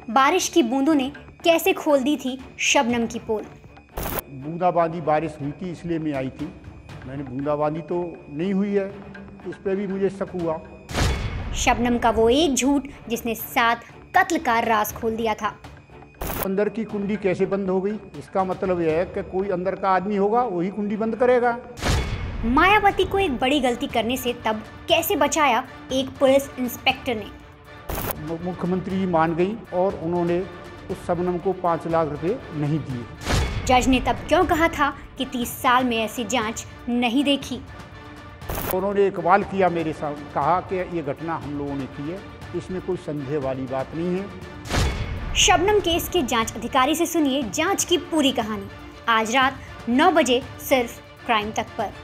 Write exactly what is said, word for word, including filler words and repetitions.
बारिश की बूंदों ने कैसे खोल दी थी शबनम की पोल। बूंदाबांदी बारिश हुई थी इसलिए मैं आई थी। मैंने बूंदाबांदी तो नहीं हुई है, इस पर भी मुझे शक हुआ। शबनम का वो एक झूठ जिसने सात कत्ल का राज खोल दिया था। अंदर की कुंडी कैसे बंद हो गई, इसका मतलब यह है कि कोई अंदर का आदमी होगा वही कुंडी बंद करेगा। मायावती को एक बड़ी गलती करने से तब कैसे बचाया एक पुलिस इंस्पेक्टर ने। मुख्यमंत्री जी मान गई और उन्होंने उस शबनम को पाँच लाख रुपए नहीं दिए। जज ने तब क्यों कहा था कि तीस साल में ऐसी जांच नहीं देखी। उन्होंने इकबाल किया मेरे साथ, कहा कि ये घटना हम लोगों ने की है, इसमें कोई संदेह वाली बात नहीं है। शबनम केस के जांच अधिकारी से सुनिए जांच की पूरी कहानी, आज रात नौ बजे सिर्फ क्राइम तक पर।